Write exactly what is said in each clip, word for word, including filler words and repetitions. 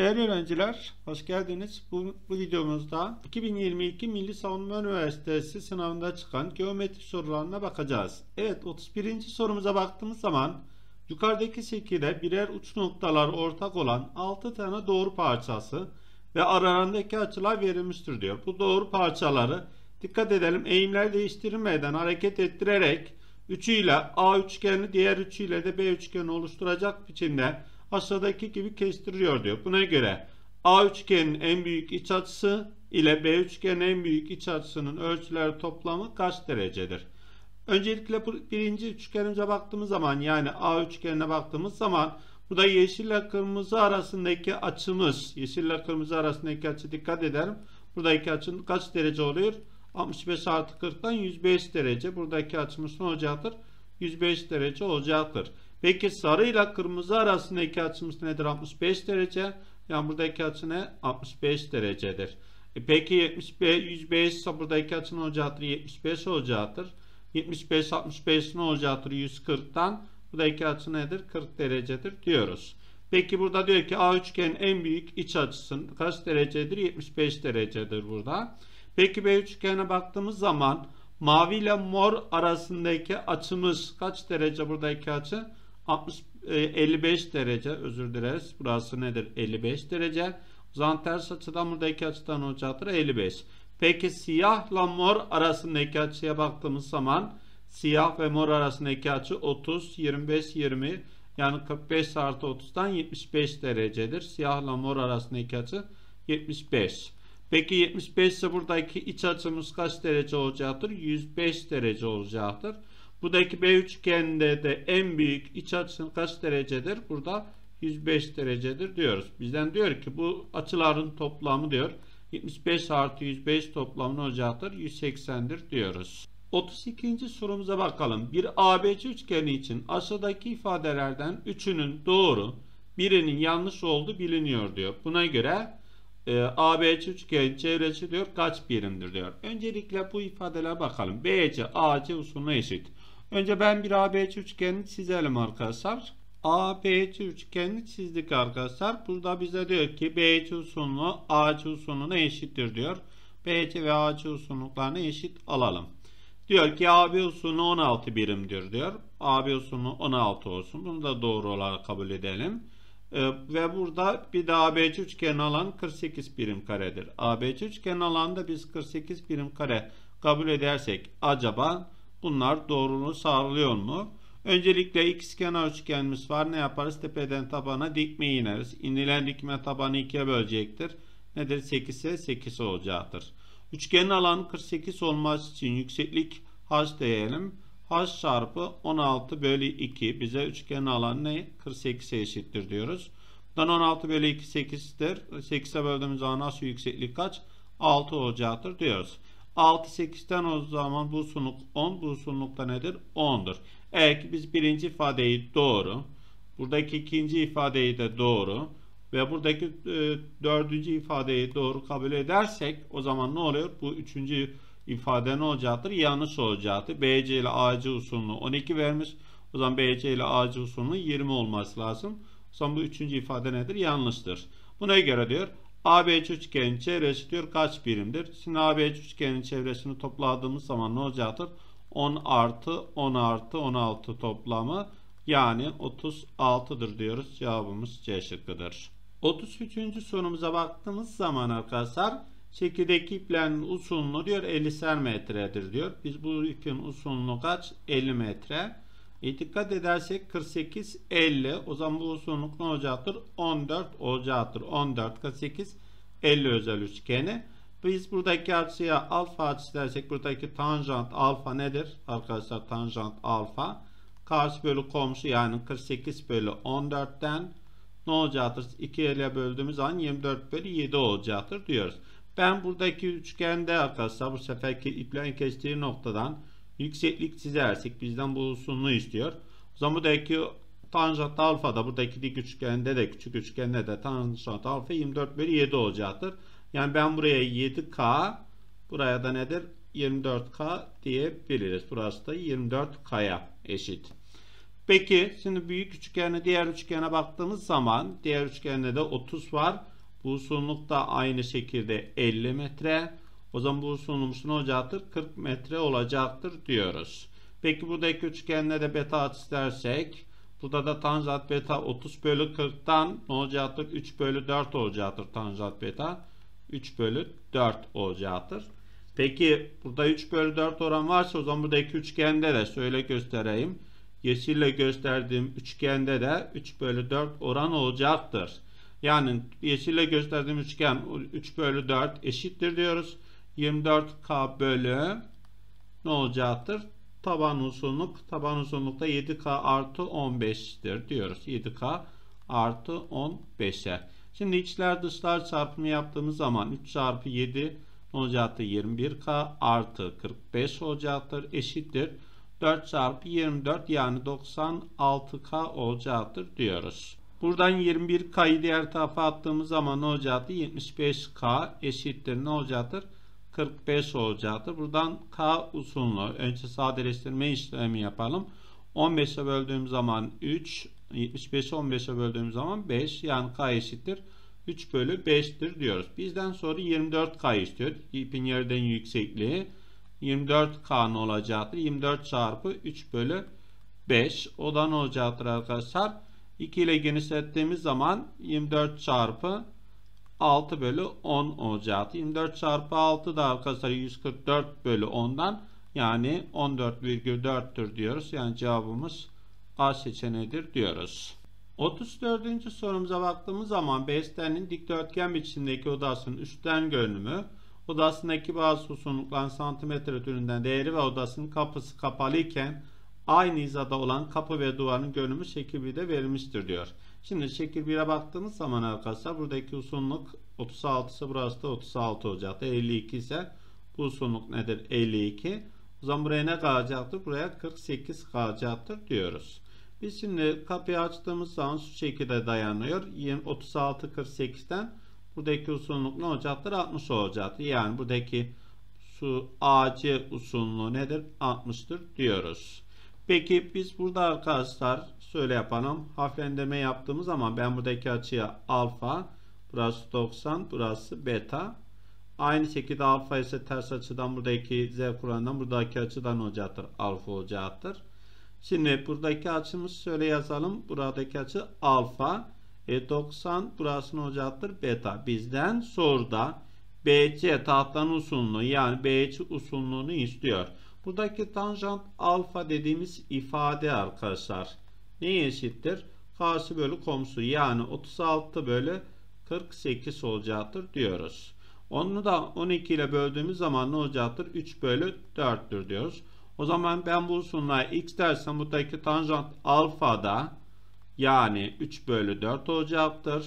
Değerli öğrenciler, hoş geldiniz. Bu, bu videomuzda iki bin yirmi iki Milli Savunma Üniversitesi sınavında çıkan geometri sorularına bakacağız. Evet, otuz birinci sorumuza baktığımız zaman yukarıdaki şekilde birer uç noktalar ortak olan altı tane doğru parçası ve aralarındaki açılar verilmiştir diyor. Bu doğru parçaları dikkat edelim, eğimler değiştirilmeden hareket ettirerek üçüyle A üçgeni, diğer üçüyle de B üçgeni oluşturacak biçimde aşağıdaki gibi kestiriyor diyor. Buna göre A üçgenin en büyük iç açısı ile B üçgenin en büyük iç açısının ölçüleri toplamı kaç derecedir? Öncelikle birinci üçgenimize baktığımız zaman, yani A üçgenine baktığımız zaman burada yeşille kırmızı arasındaki açımız, yeşille kırmızı arasındaki açı dikkat edelim. Buradaki açının kaç derece oluyor? altmış beş artı kırktan yüz beş derece. Buradaki açımız ne olacaktır? yüz beş derece olacaktır. Peki sarı ile kırmızı arasındaki açımız nedir? altmış beş derece. Yani buradaki açı ne? altmış beş derecedir. E peki yetmiş beş, yüz beş ise buradaki açı ne olacaktır? yetmiş beş olacaktır. yetmiş beş, altmış beş ne olacaktır? yüz kırktan. Buradaki açı nedir? kırk derecedir diyoruz. Peki burada diyor ki A üçgenin en büyük iç açısı kaç derecedir? yetmiş beş derecedir burada. Peki B üçgenine baktığımız zaman mavi ile mor arasındaki açımız kaç derece buradaki açı? altmış, elli beş derece, özür dileriz. Burası nedir? elli beş derece. O zaman ters açıdan buradaki açıdan olacaktır elli beş. Peki siyahla mor arasındaki açıya baktığımız zaman siyah ve mor arasındaki açı otuz, yirmi beş, yirmi, yani kırk beş artı otuzdan yetmiş beş derecedir. Siyahla mor arasındaki açı yetmiş beş. Peki yetmiş beş ise buradaki iç açımız kaç derece olacaktır? yüz beş derece olacaktır. Buradaki B üçgeninde de en büyük iç açı kaç derecedir? Burada yüz beş derecedir diyoruz. Bizden diyor ki bu açıların toplamı diyor yetmiş beş artı yüz beş toplamı ne olacaktır? yüz seksendir diyoruz. otuz ikinci sorumuza bakalım. Bir A B C üçgeni için aşağıdaki ifadelerden üçünün doğru, birinin yanlış olduğu biliniyor diyor. Buna göre e, A B C üçgenin çevresi diyor kaç birimdir diyor. Öncelikle bu ifadelere bakalım. B C A C usulüne eşit. Önce ben bir A B C üçgenini çizelim arkadaşlar. A B C üçgenini çizdik arkadaşlar. Burada bize diyor ki B C usulü A C usulüne eşittir diyor. B C ve A C usulünü eşit alalım. Diyor ki A B usulü on altı birimdir diyor. A B usulü on altı olsun. Bunu da doğru olarak kabul edelim. Ee, ve burada bir de A B C üçgenin alanı kırk sekiz birim karedir. A B C üçgenin alanında biz kırk sekiz birim kare kabul edersek acaba bunlar doğruluğu sağlıyor mu? Öncelikle ikizkenar üçgenimiz var. Ne yaparız? Tepeden tabana dikme ineriz. İnilen dikme tabanı ikiye bölecektir. Nedir? sekiz ise sekiz olacaktır. Üçgenin alanı kırk sekiz olması için yükseklik h diyelim. H çarpı on altı bölü iki. Bize üçgenin alanı ne? kırk sekize eşittir diyoruz. Buradan on altı bölü iki sekizdir. sekize böldüğümüz zaman nasıl yükseklik kaç? altı olacaktır diyoruz. altı sekizden o zaman bu uzunluk on. Bu uzunluk da nedir? on'dur. Eğer ki biz birinci ifadeyi doğru, buradaki ikinci ifadeyi de doğru ve buradaki e, dördüncü ifadeyi doğru kabul edersek o zaman ne oluyor? Bu üçüncü ifade ne olacaktır? Yanlış olacaktır. B C ile A C usulünü on iki vermiş. O zaman B C ile A C usulünün yirmi olması lazım. O zaman bu üçüncü ifade nedir? Yanlıştır. Buna göre diyor A B C üçgenin çevresi diyor kaç birimdir? Şimdi A B C üçgenin çevresini topladığımız zaman ne olacaktır? on artı on artı on altı toplamı, yani otuz altıdır diyoruz. Cevabımız C şıkkıdır. otuz üçüncü sorumuza baktığımız zaman arkadaşlar şekildeki iplerin uzunluğu diyor elli'er metredir diyor. Biz bu ipin uzunluğu kaç? elli metre. E dikkat edersek kırk sekiz, elli. O zaman bu uzunluk ne olacaktır? on dört olacaktır. on dört, kırk sekiz, elli özel üçgeni. Biz buradaki açıya alfa açısı dersek buradaki tanjant alfa nedir? Arkadaşlar tanjant alfa. Karşı bölü komşu, yani kırk sekiz bölü on dört'ten ne olacaktır? iki ile böldüğümüz zaman yirmi dört bölü yedi olacaktır diyoruz. Ben buradaki üçgende arkadaşlar bu seferki iplerin kestiği noktadan yükseklik çizersek bizden bu uzunluğu istiyor. O zaman buradaki tanjant alfa da buradaki dik üçgende de küçük üçgende de tanjant alfa yirmi dört bölü yedi olacaktır. Yani ben buraya yedi K, buraya da nedir? yirmi dört K diyebiliriz. Burası da yirmi dört K'ya eşit. Peki şimdi büyük üçgene, diğer üçgene baktığımız zaman diğer üçgende de otuz var. Bu uzunluk da aynı şekilde elli metre. O zaman bu uzunluğumuz ne olacaktır? kırk metre olacaktır diyoruz. Peki buradaki üçgende de beta açısı dersek, burada da tanjant beta otuz bölü kırktan ne olacaktır? üç bölü dört olacaktır tanjant beta. üç bölü dört olacaktır. Peki burada üç bölü dört oran varsa o zaman buradaki üçgende de şöyle göstereyim. Yeşille gösterdiğim üçgende de üç bölü dört oran olacaktır. Yani yeşille gösterdiğim üçgen üç bölü dört eşittir diyoruz. yirmi dört K bölü ne olacaktır? Taban uzunluk. Taban uzunlukta yedi K artı on beş'tir diyoruz. yedi K artı on beş'e. Şimdi içler dışlar çarpımı yaptığımız zaman üç çarpı yedi ne olacaktır? yirmi bir K artı kırk beş olacaktır. Eşittir. dört çarpı yirmi dört yani doksan altı K olacaktır diyoruz. Buradan yirmi bir K'yı diğer tarafa attığımız zaman ne olacaktır? yetmiş beş K eşittir ne olacaktır? kırk beş olacaktır. Buradan K uzunluğu. Önce sadeleştirme işlemi yapalım. on beş'e böldüğüm zaman üç. yetmiş beş'i on beş'e böldüğüm zaman beş. Yani K eşittir üç bölü beş'tir diyoruz. Bizden sonra yirmi dört K istiyor. İpin yerden yüksekliği. yirmi dört K ne olacaktır? yirmi dört çarpı üç bölü beş. O da ne olacaktır arkadaşlar? iki ile genişlettiğimiz zaman yirmi dört çarpı altı bölü on olacaktır. yirmi dört çarpı altı da arkadaşlar yüz kırk dört bölü on'dan yani on dört virgül dört'tür diyoruz. Yani cevabımız A seçeneğidir diyoruz. otuz dördüncü sorumuza baktığımız zaman beştenin dikdörtgen biçimdeki odasının üstten görünümü, odasındaki bazı uzunlukların santimetre türünden değeri ve odasının kapısı kapalı iken aynı hizada olan kapı ve duvarın görünümü şekil birde verilmiştir diyor. Şimdi şekil bir'e baktığımız zaman arkadaşlar buradaki uzunluk otuz altı ise burası da otuz altı olacaktır. elli iki ise bu uzunluk nedir? elli iki. O zaman buraya ne kalacaktır? Buraya kırk sekiz kalacaktır diyoruz. Biz şimdi kapıyı açtığımız zaman şu şekilde dayanıyor. otuz altı kırk sekiz'ten buradaki uzunluk ne olacaktır? altmış olacaktır. Yani buradaki şu A C uzunluğu nedir? altmış'tır diyoruz. Peki biz burada arkadaşlar şöyle yapalım. Hafiflendirme yaptığımız zaman ben buradaki açıya alfa, burası doksan, burası beta. Aynı şekilde alfa ise ters açıdan buradaki z kuralından buradaki açıdan olacaktır. Alfa olacaktır. Şimdi buradaki açımız şöyle yazalım. Buradaki açı alfa. E doksan burası ne olacaktır? Beta. Bizden soruda B C tahtanın uzunluğu yani B C uzunluğunu istiyor. Buradaki tanjant alfa dediğimiz ifade arkadaşlar neye eşittir? Karşı bölü komşu yani otuz altı bölü kırk sekiz olacaktır diyoruz. Onu da on iki ile böldüğümüz zaman ne olacaktır? üç bölü dört'tür diyoruz. O zaman ben bu uzunluğa x dersem buradaki tanjant alfa da yani üç bölü dört olacaktır.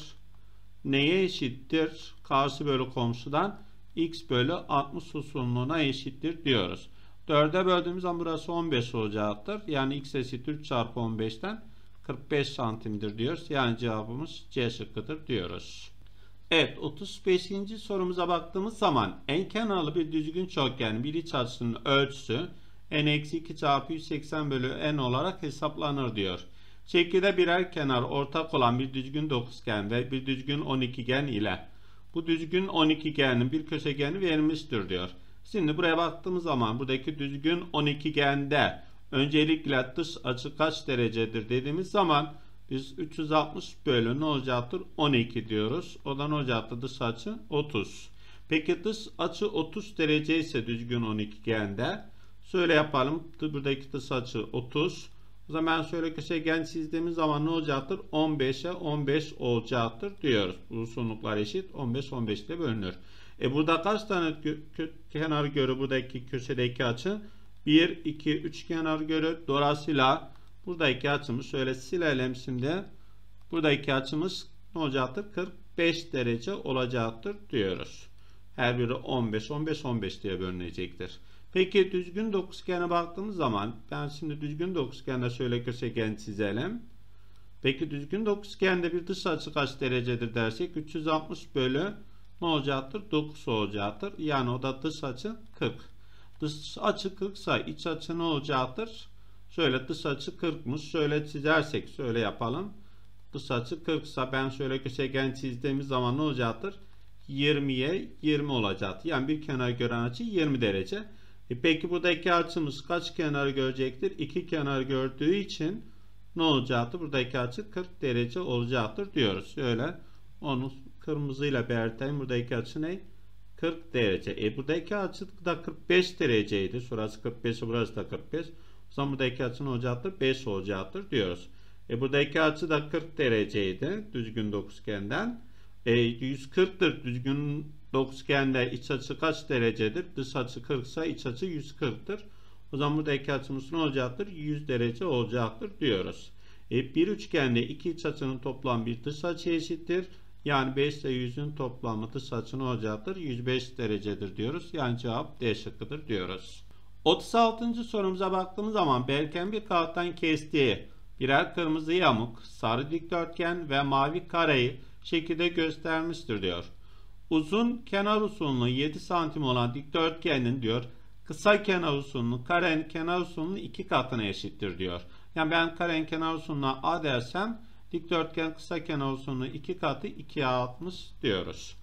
Neye eşittir? Karşı bölü komşudan x bölü altmış uzunluğuna eşittir diyoruz. dört'e böldüğümüz zaman burası on beş olacaktır. Yani x eşittir üç çarpı on beş'ten kırk beş santimdir diyoruz. Yani cevabımız C şıkkıdır diyoruz. Evet, otuz beşinci sorumuza baktığımız zaman en kenarlı bir düzgün çokgen bir iç açısının ölçüsü n eksi iki çarpı yüz seksen bölü n olarak hesaplanır diyor. Şekilde birer kenar ortak olan bir düzgün dokuzgen ve bir düzgün on ikigen ile bu düzgün on ikigenin bir köşegeni verilmiştir diyor. Şimdi buraya baktığımız zaman buradaki düzgün on ikigende öncelikle dış açı kaç derecedir dediğimiz zaman biz üç yüz altmış bölü ne olacaktır? on iki diyoruz. O da ne olacaktır? Dış açı otuz. Peki dış açı otuz derece ise düzgün on ikigende şöyle yapalım. Buradaki dış açı otuz. O zaman ben şöyle köşegen çizdiğimiz zaman ne olacaktır? on beş'e on beş olacaktır diyoruz. Bu uzunluklar eşit. on beş on beş ile bölünür. E burada kaç tane kenar görü buradaki köşedeki açı? bir, iki, üç kenar görü. Dolayısıyla buradaki açımız şöyle silelim şimdi. Buradaki açımız ne olacaktır? kırk beş derece olacaktır diyoruz. Her biri on beş on beş on beş diye bölünecektir. Peki düzgün dokuzgene baktığımız zaman ben şimdi düzgün dokuzgende şöyle köşegen çizelim. Peki düzgün dokuzgende bir dış açı kaç derecedir dersek üç yüz altmış bölü ne olacaktır? dokuz olacaktır. Yani o da dış açı kırk. Dış açı kırk ise iç açı ne olacaktır? Şöyle dış açı kırk'mış. Şöyle çizersek şöyle yapalım. Dış açı kırk ise ben şöyle köşegen çizdiğimiz zaman ne olacaktır? yirmiye yirmi olacaktır. Yani bir kenar gören açı yirmi derece. E peki buradaki açımız kaç kenar görecektir? iki kenar gördüğü için ne olacaktır? Buradaki açı kırk derece olacaktır diyoruz. Şöyle onu kırmızıyla belirtelim. Buradaki açı ne? kırk derece. E buradaki açı da kırk beş dereceydi. Şurası kırk beş, burası da kırk beş. O zaman buradaki açı ne olacaktır? beş olacaktır diyoruz. E buradaki açı da kırk dereceydi düzgün dokuzgenden. E yüz kırktır düzgün dokuzgende iç açı kaç derecedir? Dış açı kırk ise iç açı yüz kırktır. O zaman buradaki açımız ne olacaktır? yüz derece olacaktır diyoruz. E bir üçgende iki iç açının toplam bir dış açı eşittir. Yani beş ile yüzün toplamı dış açı ne olacaktır? yüz beş derecedir diyoruz. Yani cevap D şıkkıdır diyoruz. otuz altıncı sorumuza baktığımız zaman Berk'in bir kağıttan kestiği birer kırmızı yamuk, sarı dikdörtgen ve mavi kareyi şekilde göstermiştir diyor. Uzun kenar uzunluğu yedi santim olan dikdörtgenin diyor kısa kenar uzunluğu karenin kenar uzunluğu iki katına eşittir diyor. Yani ben karenin kenar uzunluğuna A dersem dikdörtgen kısa kenar uzunluğu iki katı ikiye altmış diyoruz.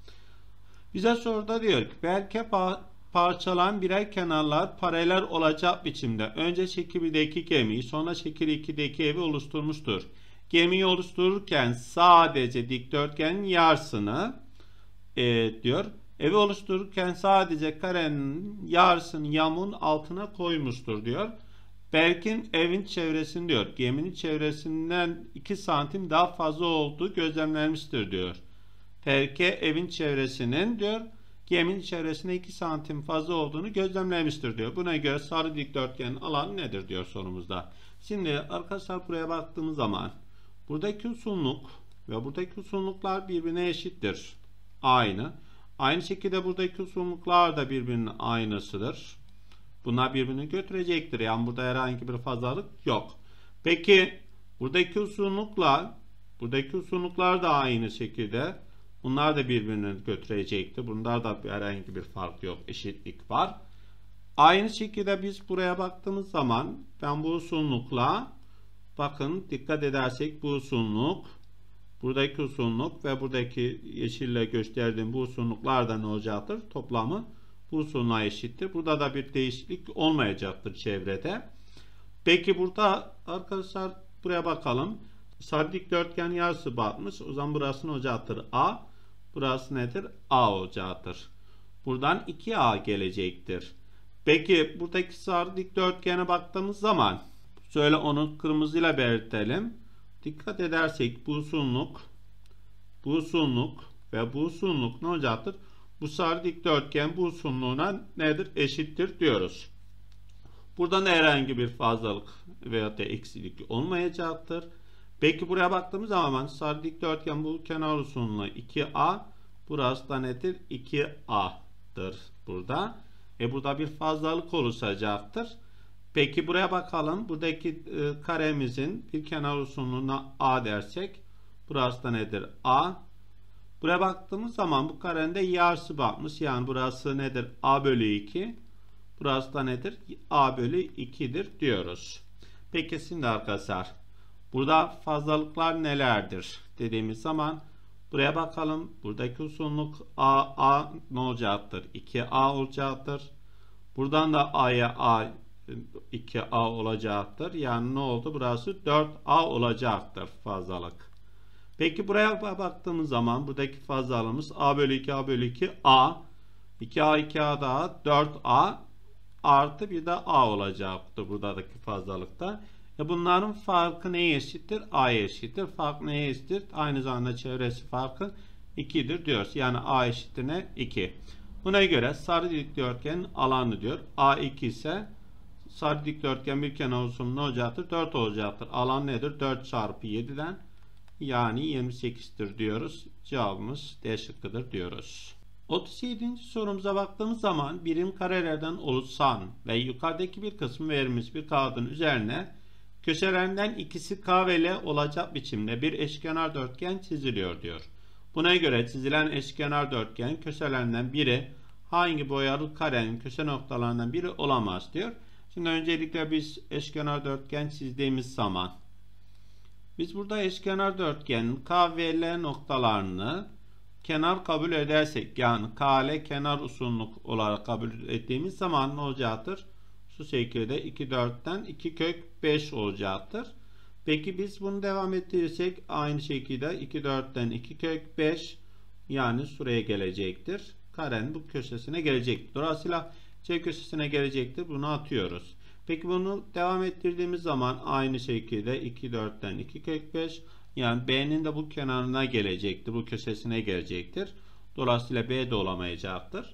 Bize soruda diyor ki Berk'e parçalanan birer kenarlar paralel olacak biçimde önce şekil birdeki gemiyi sonra şekil ikideki evi oluşturmuştur. Gemiyi oluştururken sadece dikdörtgenin yarısını e, diyor. Evi oluştururken sadece karenin yarısını yamuğun altına koymuştur diyor. Berk'in evin çevresini diyor. Geminin çevresinden iki santim daha fazla olduğu gözlemlenmiştir diyor. Berk'e evin çevresinin diyor geminin çevresine iki santim fazla olduğunu gözlemlemiştir diyor. Buna göre sarı dikdörtgenin alanı nedir diyor sorumuzda. Şimdi arkadaşlar buraya baktığımız zaman buradaki uzunluk ve buradaki uzunluklar birbirine eşittir. Aynı. Aynı şekilde buradaki uzunluklar da birbirinin aynısıdır. Bunlar birbirini götürecektir. Yani burada herhangi bir fazlalık yok. Peki buradaki uzunlukla buradaki uzunluklar da aynı şekilde. Bunlar da birbirini götürecektir. Bunlar da herhangi bir fark yok. Eşitlik var. Aynı şekilde biz buraya baktığımız zaman ben bu uzunlukla bakın dikkat edersek bu uzunluk buradaki uzunluk ve buradaki yeşille gösterdiğim bu uzunluklar da ne olacaktır? Toplamı bu uzunluğa eşittir. Burada da bir değişiklik olmayacaktır çevrede. Peki burada arkadaşlar buraya bakalım. Sarı dikdörtgen yarısı batmış. O zaman burası ne olacaktır? A. Burası nedir? A olacaktır. Buradan iki A gelecektir. Peki buradaki sarı dikdörtgene baktığımız zaman şöyle onu kırmızıyla belirtelim. Dikkat edersek bu uzunluk bu uzunluk ve bu uzunluk ne olacaktır? Bu sarı dikdörtgen bu uzunluğuna nedir? Eşittir diyoruz. Buradan herhangi bir fazlalık veya da eksilik olmayacaktır. Peki buraya baktığımız zaman sarı dikdörtgen bu kenar uzunluğu iki A. Burası da nedir? iki A'dır burada. E burada bir fazlalık oluşacaktır. Peki buraya bakalım. Buradaki e, karemizin bir kenar uzunluğuna A dersek. Burası da nedir? A. Buraya baktığımız zaman bu karenin de yarısı batmış. Yani burası nedir? A bölü iki. Burası da nedir? A bölü iki'dir diyoruz. Peki şimdi arkadaşlar. Burada fazlalıklar nelerdir dediğimiz zaman buraya bakalım. Buradaki uzunluk A, A ne olacaktır? iki A olacaktır. Buradan da A'ya A iki A olacaktır. Yani ne oldu? Burası dört A olacaktır fazlalık. Peki buraya baktığımız zaman buradaki fazlalığımız A bölü iki A bölü iki A. iki A iki A daha dört A artı bir de A olacaktır buradaki fazlalıkta. E bunların farkı neye eşittir? A'ya eşittir. Fark neye eşittir? Aynı zamanda çevresi farkı iki'dir diyoruz. Yani A eşittir ne? iki. Buna göre sarı dikdörtgenin alanı diyor. A iki ise sarı dikdörtgen bir kenar uzunluğu ne olacaktır? dört olacaktır. Alan nedir? dört çarpı yedi'den yani yirmi sekiz'tir diyoruz. Cevabımız D şıkkıdır diyoruz. otuz yedinci sorumuza baktığımız zaman birim karelerden oluşan ve yukarıdaki bir kısmı verilmiş bir kağıdın üzerine köşelerinden ikisi K ve L olacak biçimde bir eşkenar dörtgen çiziliyor diyor. Buna göre çizilen eşkenar dörtgen köşelerinden biri hangi boyalı karenin köşe noktalarından biri olamaz diyor. Şimdi öncelikle biz eşkenar dörtgen çizdiğimiz zaman Biz burada eşkenar dörtgenin K ve L noktalarını kenar kabul edersek, yani K L kenar uzunluk olarak kabul ettiğimiz zaman ne olacaktır? Şu şekilde iki dörtten iki kök beş olacaktır. Peki biz bunu devam ettirirsek aynı şekilde iki dörtten iki kök beş, yani şuraya gelecektir. Karenin bu köşesine gelecektir. Dolayısıyla C köşesine gelecektir. Bunu atıyoruz. Peki bunu devam ettirdiğimiz zaman aynı şekilde iki dörtten iki kök beş, yani B'nin de bu kenarına gelecektir. Bu köşesine gelecektir. Dolayısıyla B de olamayacaktır.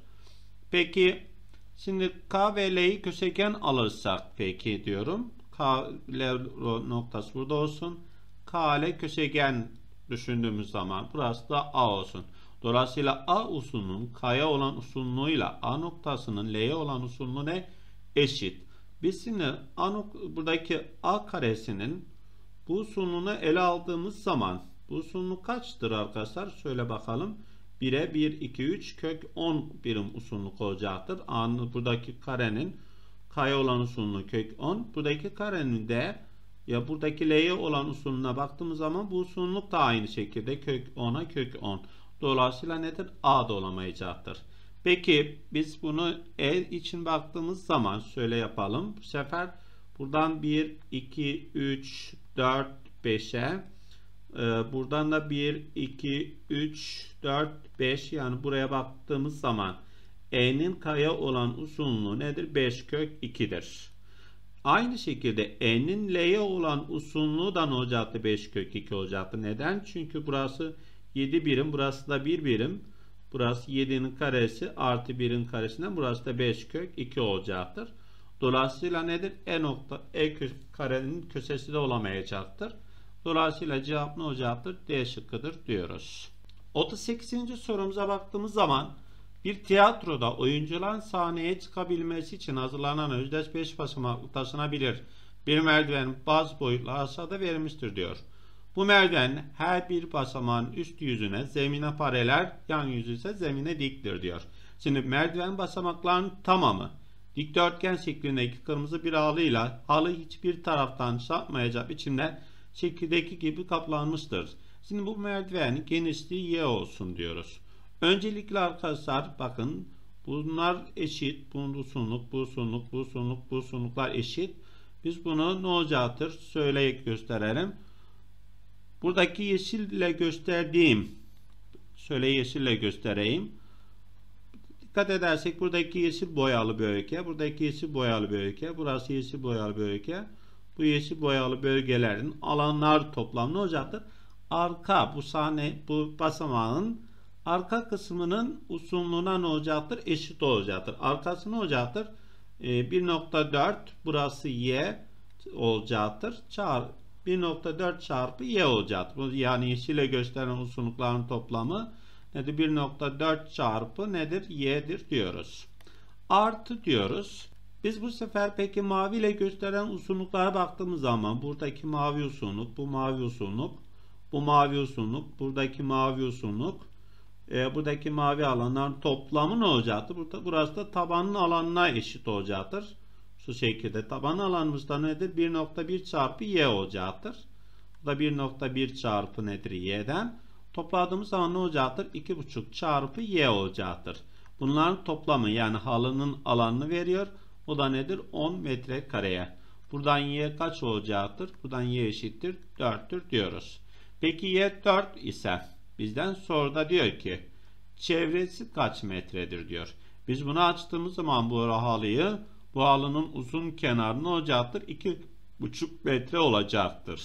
Peki şimdi K ve L'yi köşegen alırsak peki diyorum. K, L noktası burada olsun. K, L köşegen düşündüğümüz zaman burası da A olsun. Dolayısıyla A usulünün K'ya olan usulünüyle A noktasının L'ye olan usulü ne? Eşit. Biz şimdi A, buradaki A karesinin bu usulünü ele aldığımız zaman bu usulü kaçtır arkadaşlar? Şöyle bakalım. bire bir, iki, üç kök on birim uzunluk olacaktır. A'nın buradaki karenin K'ya olan uzunluğu kök on. Buradaki karenin de ya buradaki L'ye olan uzunluğuna baktığımız zaman bu uzunluk da aynı şekilde kök on'a kök on. Dolayısıyla nedir? A da olamayacaktır. Peki biz bunu E için baktığımız zaman şöyle yapalım. Bu sefer buradan bir, iki, üç, dört, beşe buradan da bir, iki, üç, dört, beş, yani buraya baktığımız zaman E'nin K'ya olan uzunluğu nedir? beş kök iki'dir. Aynı şekilde E'nin L'ye olan uzunluğu da ne olacaktı? beş kök iki olacaktı. Neden? Çünkü burası yedi birim, burası da bir birim. Burası yedi'nin karesi artı bir'in karesinden, burası da beş kök iki olacaktır. Dolayısıyla nedir? E nokta E karenin köşesi de olamayacaktır. Dolayısıyla cevap ne olacaktır? D şıkkıdır diyoruz. otuz sekizinci sorumuza baktığımız zaman bir tiyatroda oyuncuların sahneye çıkabilmesi için hazırlanan özdeş beş basamaklı taşınabilir bir merdiven bazı boyutlar aşağıda verilmiştir diyor. Bu merdiven her bir basamağın üst yüzüne zemine paralel, yan yüzü ise zemine diktir diyor. Şimdi merdiven basamaklarının tamamı dikdörtgen şeklindeki kırmızı bir halıyla halı hiçbir taraftan çarpmayacak biçimde şekildeki gibi kaplanmıştır. Şimdi bu merdivenin genişliği y olsun diyoruz. Öncelikle arkadaşlar bakın bunlar eşit. Bunun uzunluk, bu uzunluk, bu uzunluk, bu uzunluklar eşit. Biz bunu ne olacaktır? Söyle gösterelim. Buradaki yeşille gösterdiğim, şöyle yeşille göstereyim. Dikkat edersek buradaki yeşil boyalı bölge, buradaki yeşil boyalı bölge, burası yeşil boyalı bölge. Bu yeşil boyalı bölgelerin alanlar toplamı ne olacaktır? Arka, bu sahne, bu basamağın arka kısmının uzunluğuna ne olacaktır? Eşit olacaktır. Arkası ne olacaktır? Ee, bir nokta dört, burası y olacaktır. Çarpı bir nokta dört çarpı y olacaktır. Yani yeşile gösteren uzunlukların toplamı nedir? bir nokta dört çarpı nedir? Y'dir diyoruz. Artı diyoruz. Biz bu sefer peki mavi ile gösteren uzunluklara baktığımız zaman buradaki mavi uzunluk, bu mavi uzunluk, bu mavi uzunluk, buradaki mavi uzunluk, e, buradaki mavi alanların toplamı ne olacaktır? Burada, burası da tabanın alanına eşit olacaktır. Şu şekilde taban alanımız da nedir? bir nokta bir çarpı y olacaktır. Bu da bir nokta bir çarpı nedir? Y'den. Topladığımız zaman ne olacaktır? iki buçuk çarpı y olacaktır. Bunların toplamı yani halının alanını veriyor. O da nedir? on metrekareye. Buradan y kaç olacaktır? Buradan y eşittir dört'tür diyoruz. Peki y dört ise bizden soruda diyor ki çevresi kaç metredir diyor. Biz bunu açtığımız zaman bu halıyı, bu halının uzun kenarı ne olacaktır? iki buçuk metre olacaktır.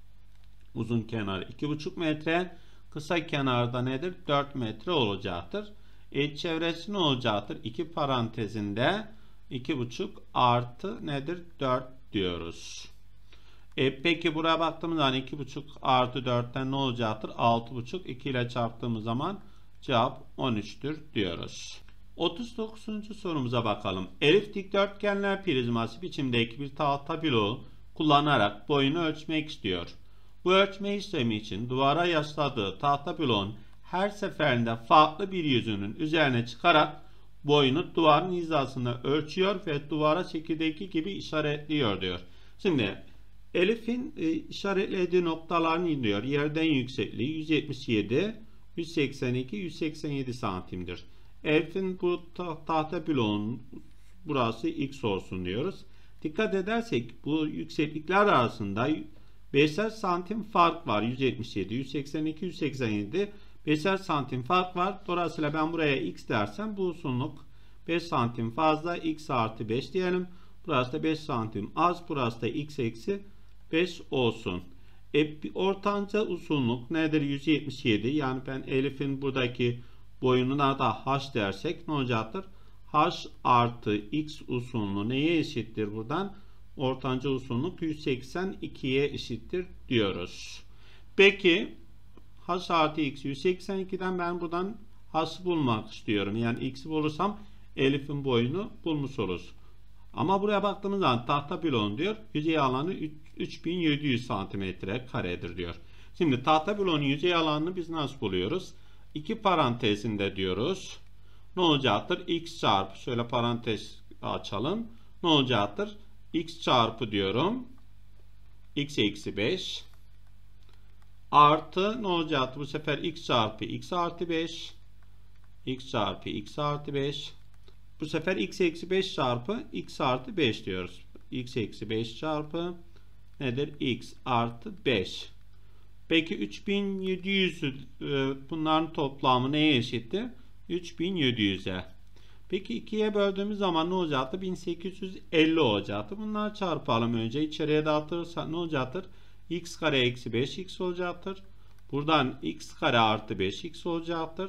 Uzun kenarı iki buçuk metre. Kısa kenarda nedir? dört metre olacaktır. E, çevresi ne olacaktır? iki parantezinde iki buçuk artı nedir? dört diyoruz. E, peki buraya baktığımız zaman iki buçuk artı dört'ten ne olacaktır? altı buçuk. iki ile çarptığımız zaman cevap on üç'tür diyoruz. otuz dokuzuncu sorumuza bakalım. Elif dikdörtgenler prizması biçimdeki bir tahta bloğu kullanarak boyunu ölçmek istiyor. Bu ölçme işlemi için duvara yasladığı tahta bloğun her seferinde farklı bir yüzünün üzerine çıkarak boyunu duvarın hizasında ölçüyor ve duvara şekildeki gibi işaretliyor diyor. Şimdi Elif'in e, işaretlediği noktalarını indiriyor. Yerden yüksekliği yüz yetmiş yedi, yüz seksen iki, yüz seksen yedi santimdir. Elif'in bu ta tahta bloğun burası X olsun diyoruz. Dikkat edersek bu yükseklikler arasında beşer santim fark var. yüz yetmiş yedi, yüz seksen iki, yüz seksen yedi beşer santim fark var. Dolayısıyla ben buraya X dersem bu uzunluk beş santim fazla. X artı beş diyelim. Burası da beş santim az. Burası da X eksi beş olsun. E, ortanca uzunluk nedir? yüz yetmiş yedi. Yani ben Elif'in buradaki boyununa da H dersek ne olacaktır? H artı X uzunluğu neye eşittir buradan? Ortanca uzunluk yüz seksen ikiye eşittir diyoruz. Peki H artı X yüz seksen ikiden ben buradan H'ı bulmak istiyorum. Yani X'i bulursam Elif'in boyunu bulmuş oluruz. Ama buraya baktığımız zaman tahta bloğun diyor yüzey alanı üç bin yedi yüz santimetre karedir diyor. Şimdi tahta bloğun yüzey alanını biz nasıl buluyoruz? İki parantezinde diyoruz. Ne olacaktır? X çarpı şöyle parantez açalım. Ne olacaktır? X çarpı diyorum. X eksi beş. Artı ne olacaktır? Bu sefer X çarpı X artı beş. X çarpı X artı beş. Bu sefer X eksi beş çarpı X artı beş diyoruz. X eksi beş çarpı nedir? X artı beş. Peki üç bin yedi yüz bunların toplamı neye eşittir? üç bin yedi yüze. Peki ikiye böldüğümüz zaman ne olacaktı? bin sekiz yüz elli olacaktı. Bunları çarpalım önce. İçeriye dağıtırsak ne olacaktır? X kare eksi beş X olacaktır. Buradan X kare artı beş X olacaktır.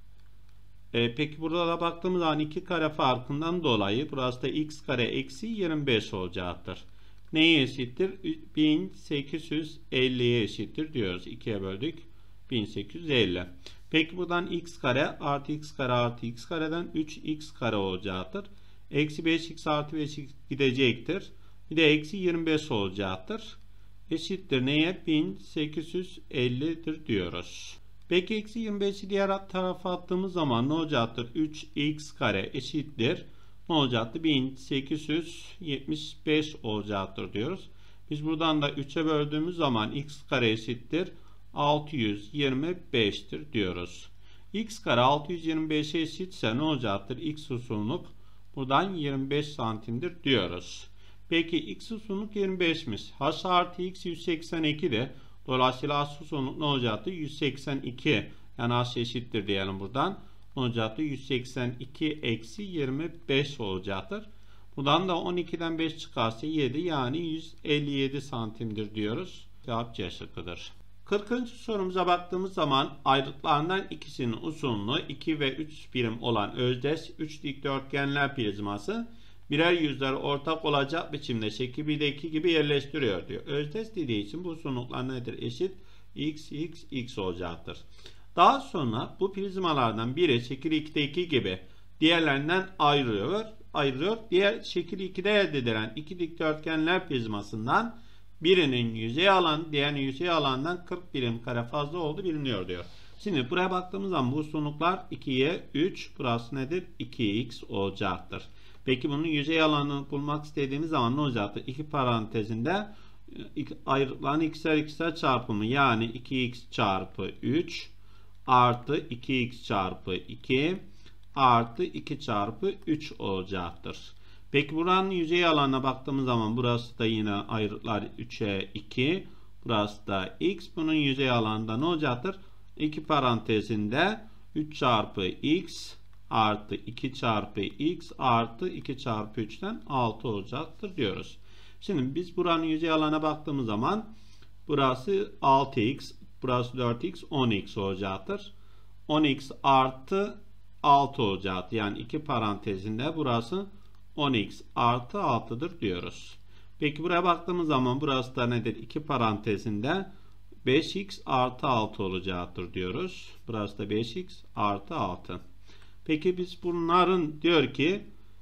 E, peki burada da baktığımız zaman iki kare farkından dolayı burası da X kare eksi yirmi beş olacaktır. Neye eşittir? bin sekiz yüz elliye eşittir diyoruz. ikiye böldük. bin sekiz yüz elli. Peki buradan X kare artı X kare artı X kareden üç X kare olacaktır. Eksi beş X artı beş X gidecektir. Bir de eksi yirmi beş olacaktır. Eşittir neye? bin sekiz yüz ellidir diyoruz. Peki eksi yirmi beşi diğer tarafa attığımız zaman ne olacaktır? üç X kare eşittir. Ne olacaktır? bin sekiz yüz yetmiş beş olacaktır diyoruz. Biz buradan da üçe böldüğümüz zaman X kare eşittir altı yüz yirmi beştir diyoruz. X kare altı yüz yirmi beşe eşitse ne olacaktır? X uzunluk buradan yirmi beş santimdir diyoruz. Peki X uzunluk yirmi beşmiş. H artı X yüz seksen iki de. Dolayısıyla H uzunluk ne olacaktır? yüz seksen iki. Yani H eşittir diyelim buradan. Ne olacaktır? yüz seksen iki eksi yirmi beş olacaktır. Buradan da on ikiden beş çıkarsa yedi, yani yüz elli yedi santimdir diyoruz. Cevap C şıkkıdır. kırkıncı sorumuza baktığımız zaman ayrıtlarından ikisinin uzunluğu iki ve üç birim olan özdeş üç dikdörtgenler prizması birer yüzleri ortak olacak biçimde şekil birdeki gibi yerleştiriyor diyor. Özdeş dediği için bu uzunluklar nedir? Eşit x, x, x olacaktır. Daha sonra bu prizmalardan biri şekil ikideki gibi diğerlerinden ayrılıyor. ayrılıyor. Diğer şekil ikide elde edilen iki dikdörtgenler prizmasından birinin yüzey alanı diğerinin yüzey alanından kırk birim kare fazla olduğu biliniyor diyor. Şimdi buraya baktığımız zaman bu uzunluklar ikiye üç, burası nedir? iki x olacaktır. Peki bunun yüzey alanını bulmak istediğimiz zaman ne olacaktır? İki parantezinde ayrıtların ikişer ikişer çarpımı, yani iki x çarpı üç artı iki x çarpı iki artı iki çarpı üç olacaktır. Peki buranın yüzey alanına baktığımız zaman burası da yine ayrıtlar üçe iki, burası da x. Bunun yüzey alanında ne olacaktır? iki parantezinde üç çarpı x artı iki çarpı x artı iki çarpı üçten altı olacaktır diyoruz. Şimdi biz buranın yüzey alanına baktığımız zaman burası altı x, burası dört x, on x olacaktır. on x artı altı olacaktır. Yani iki parantezinde burası on x artı altıdır diyoruz. Peki buraya baktığımız zaman burası da nedir? iki parantezinde beş x artı altı olacaktır diyoruz. Burası da beş x artı altı. Peki biz bunların diyor ki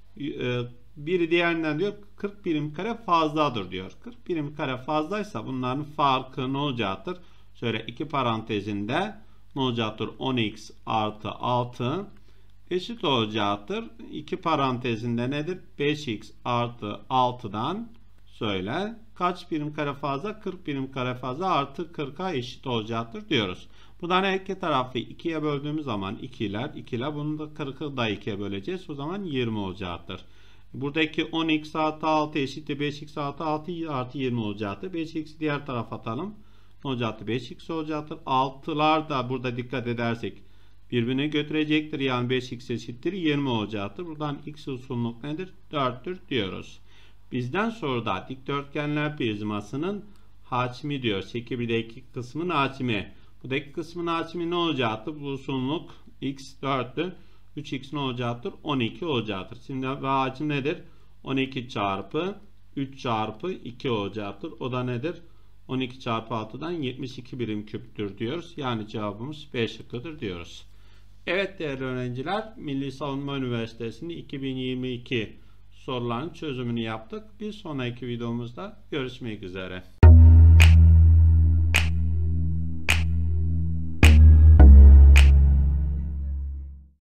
biri diğerinden diyor kırk birim kare fazladır diyor. kırk birim kare fazlaysa bunların farkı ne olacaktır? Şöyle iki parantezinde ne olacaktır? on x artı altı eşit olacaktır. iki parantezinde nedir? beş x artı altıdan söyle kaç birim kare fazla? kırk birim kare fazla artı kırka eşit olacaktır diyoruz. Buradan her iki tarafı ikiye böldüğümüz zaman ikiler, ikiler, bunu da kırkı da ikiye böleceğiz. O zaman yirmi olacaktır. Buradaki on x artı altı eşittir beş x artı altı artı yirmi olacaktır. beş x'i diğer tarafa atalım. Ne olacaktır? beş x olacaktır. altılar da burada dikkat edersek birbirine götürecektir. Yani beş x eşittir yirmi olacaktır. Buradan x uzunluk nedir? dörttür diyoruz. Bizden sonra da dikdörtgenler prizmasının hacmi diyor. Şekil birdeki kısmın hacmi. Buradaki kısmın hacmi ne olacaktır? Bu uzunluk x dörttür. üç x ne olacaktır? on iki olacaktır. Şimdi hacim nedir? on iki çarpı üç çarpı iki olacaktır. O da nedir? on iki çarpı altıdan yetmiş iki birim küptür diyoruz. Yani cevabımız B şıkkıdır diyoruz. Evet değerli öğrenciler, Milli Savunma Üniversitesi'nin iki bin yirmi iki sorularının çözümünü yaptık. Bir sonraki videomuzda görüşmek üzere.